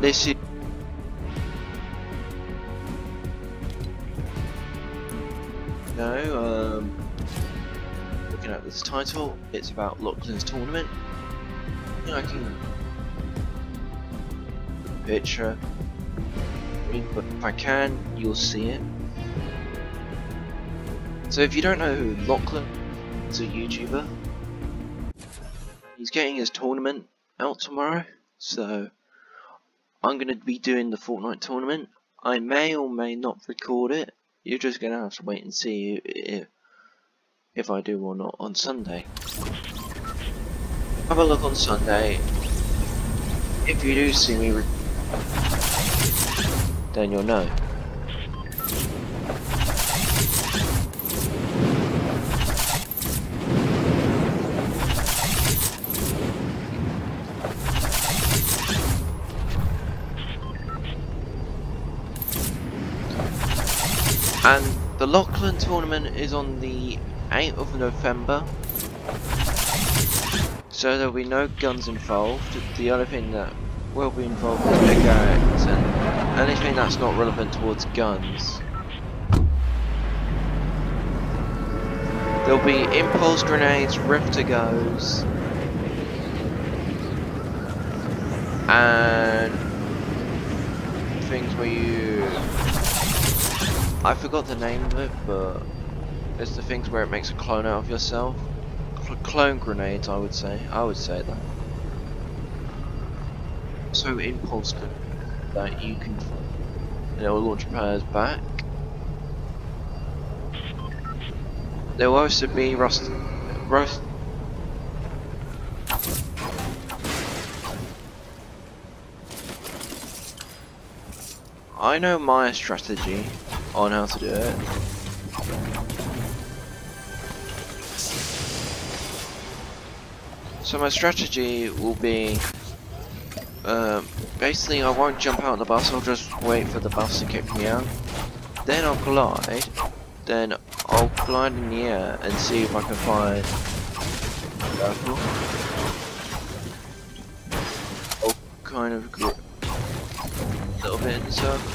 this is looking at this title, it's about Lachlan's tournament. I can put a picture, but if I can, you'll see it. So if you don't know who Lachlan is, a YouTuber, he's getting his tournament out tomorrow, so I'm going to be doing the Fortnite tournament. I may or may not record it. You're just going to have to wait and see if I do or not on Sunday. Have a look on Sunday. If you do see me, then you'll know. And the Lachlan tournament is on the 8th of November, so there'll be no guns involved. The only thing that will be involved is pickaxe and anything that's not relevant towards guns. There'll be impulse grenades, rift-to-goes, and things where you... I forgot the name of it, but it's the things where it makes a clone out of yourself. Clone grenades, I would say. I would say that. So impulse that you can, and it will launch players back. There will also be roast. I know my strategy on how to do it. So my strategy will be, basically I won't jump out of the bus, I'll just wait for the bus to kick me out. Then I'll glide, then I'll glide in the air and see if I can find a vehicle. I'll kind of grip a little bit in the circle.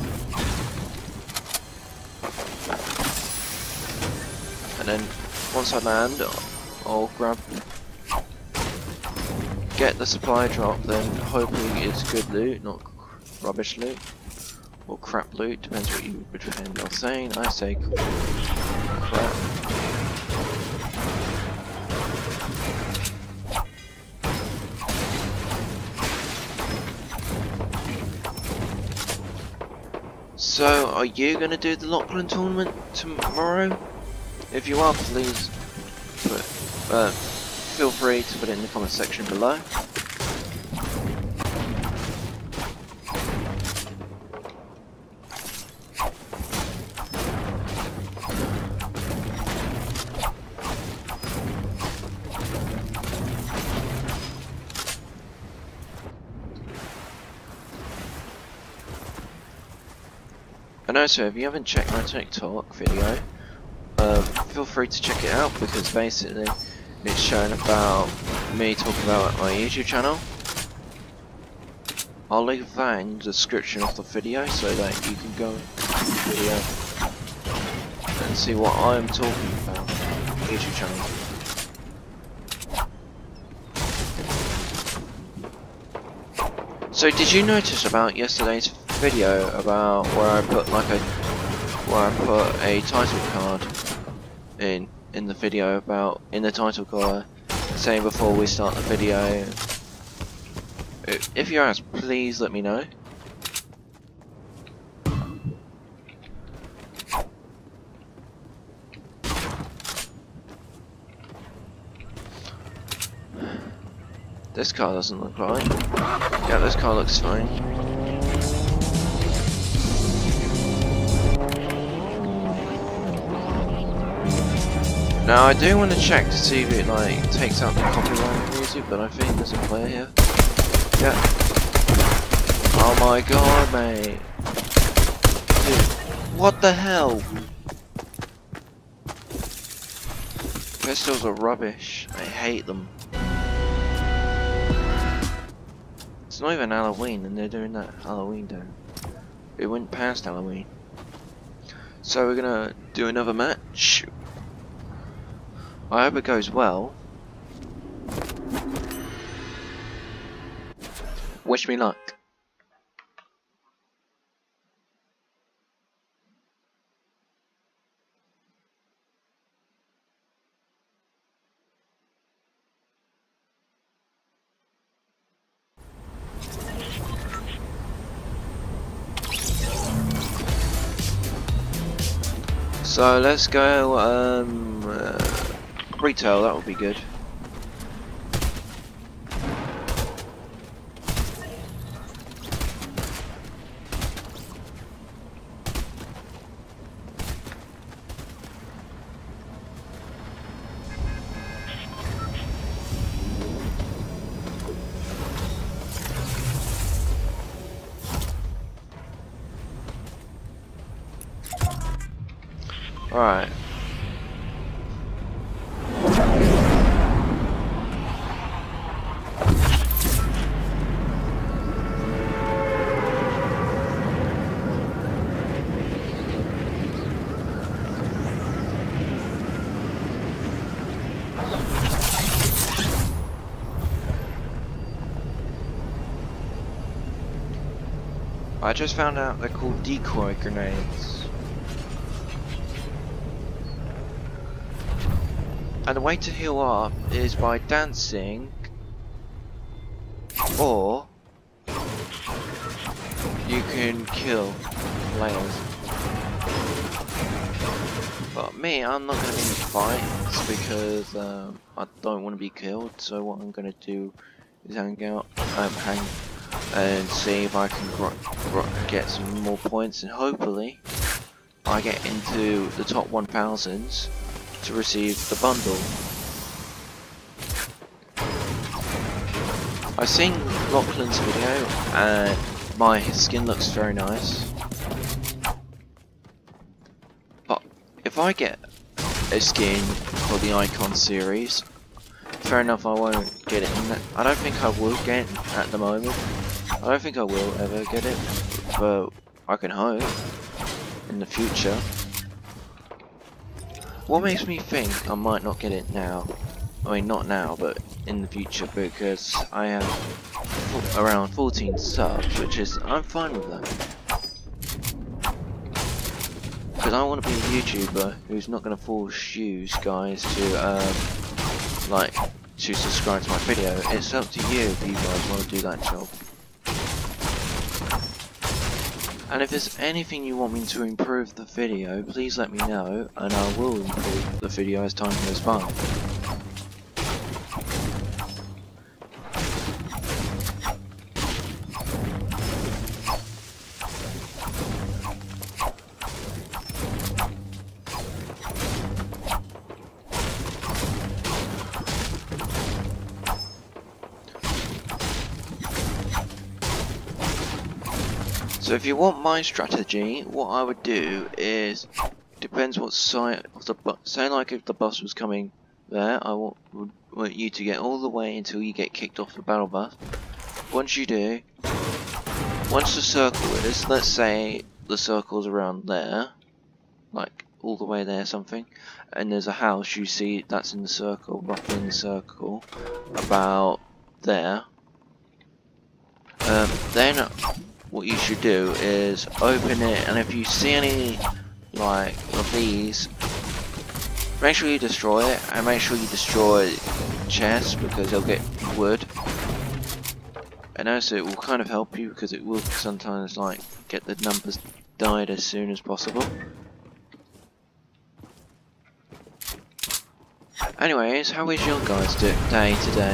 And then once I land, I'll grab, get the supply drop, then hoping it's good loot, not rubbish loot, or crap loot, depends what you pretend you're saying. I say crap. So, are you going to do the Lachlan tournament tomorrow? If you are, please feel free to put it in the comment section below. And also, if you haven't checked my TikTok video, feel free to check it out, because basically it's showing about me talking about my YouTube channel. I'll leave that in the description of the video so that you can go to the video and see what I'm talking about on the YouTube channel. So did you notice about yesterday's video about where I put a title card in the video, about in the title card saying before we start the video? If you ask, please let me know. This car doesn't look right. Yeah, this car looks fine. Now I do want to check to see if it like takes out the copyright music, but I think there's a player here. Yeah. Oh my god, mate. Dude, what the hell? Pistols are rubbish. I hate them. It's not even Halloween and they're doing that Halloween day. It went past Halloween. So we're gonna do another match. I hope it goes well. Wish me luck. So let's go retail, that would be good. Alright. I just found out they're called decoy grenades. And the way to heal up is by dancing, or you can kill players. But me, I'm not going to be in fights because I don't want to be killed. So what I'm going to do is hang and see if I can get some more points, and hopefully I get into the top 1000s to receive the bundle. I've seen Lachlan's video and my skin looks very nice, but if I get a skin for the Icon series, fair enough, I won't get it in that. I don't think I will get it at the moment. I don't think I will ever get it, but I can hope in the future. What makes me think I might not get it now? I mean, not now, but in the future, because I have around 14 subs, which is, I'm fine with that. Because I want to be a YouTuber who's not going to force you guys to, like, to subscribe to my video. It's up to you if you guys want to do that job. And if there's anything you want me to improve the video, please let me know, and I will improve the video as time goes by. So if you want my strategy, what I would do is, depends what side of the bus, say like if the bus was coming there, I would want you to get all the way until you get kicked off the battle bus. Once you do, once the circle is, let's say the circle's around there, like all the way there something, and there's a house you see that's in the circle, roughly in the circle, about there, then what you should do is open it, and if you see any like of these, make sure you destroy it, and make sure you destroy chests because they'll get wood. And also it will kind of help you because it will sometimes like get the numbers died as soon as possible. Anyways, how is your guys' day today?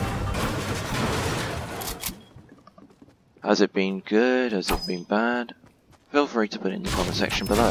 Has it been good? Has it been bad? Feel free to put it in the comment section below.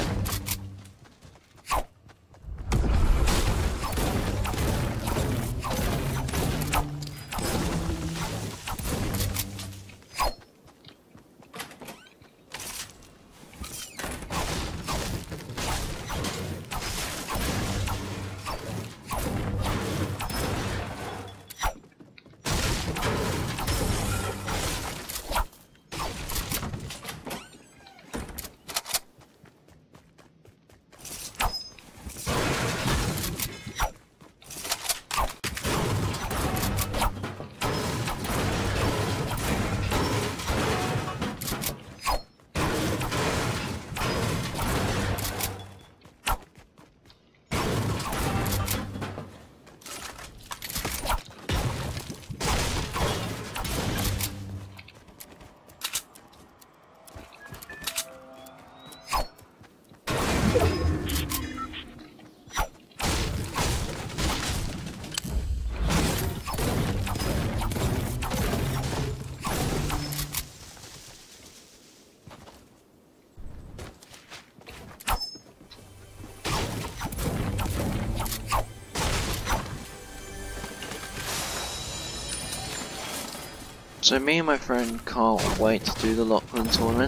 So me and my friend can't wait to do the Lachlan tournament.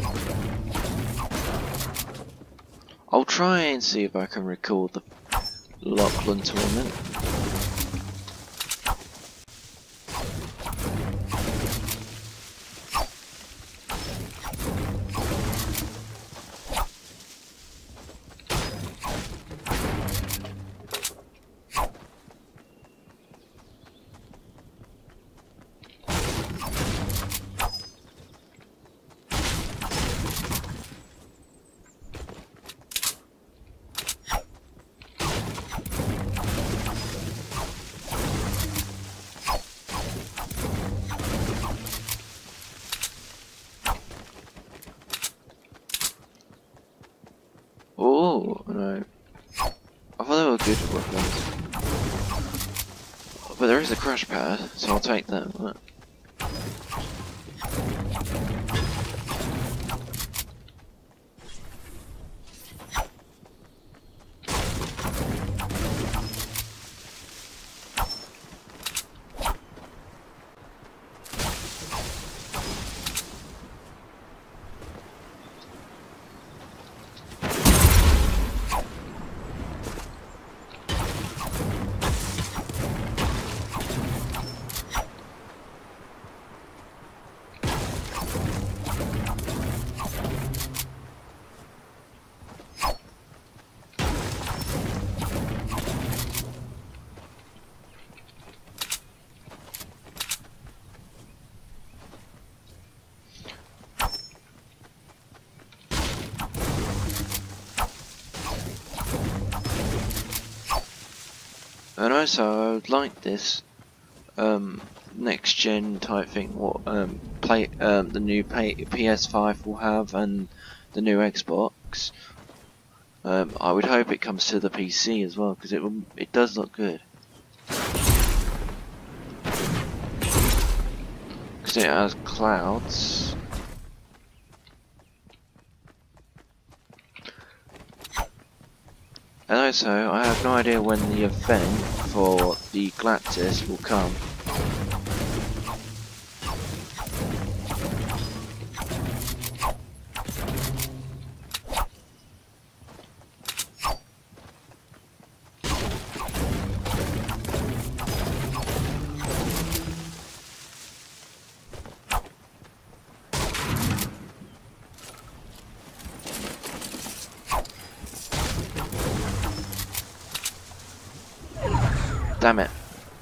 I'll try and see if I can record the Lachlan tournament. Oh no! I thought they were good weapons, but there is a crash pad, so I'll take that. And also, I would like this next gen type thing. What the new PS5 will have, and the new Xbox. I would hope it comes to the PC as well, because it does look good. Because it has clouds. And also, I have no idea when the event for the Galactus will come. Damn it.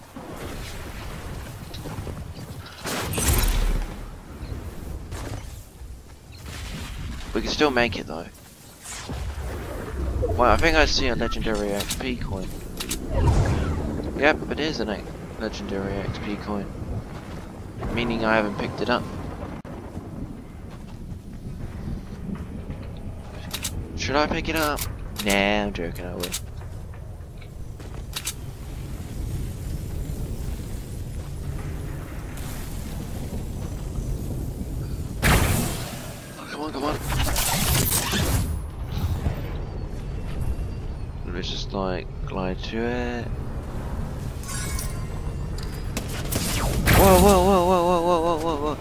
We can still make it though. Well, I think I see a legendary XP coin. Yep, it is a legendary XP coin. Meaning I haven't picked it up. Should I pick it up? Nah, I'm joking, I will. Come on. Let's just like glide to it. Whoa.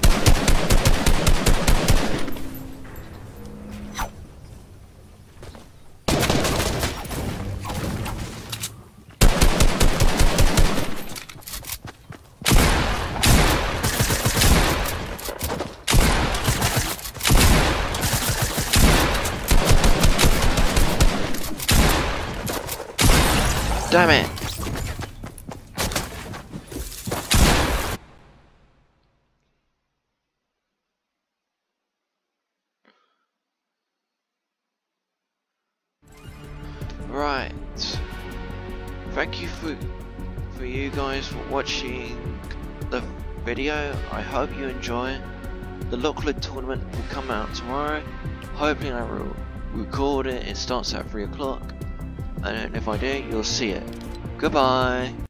Damn it! Right. Thank you for you guys for watching the video. I hope you enjoy. The Lachlan tournament will come out tomorrow. Hopefully I will record it. It starts at 3 o'clock. And if I do, you'll see it. Goodbye.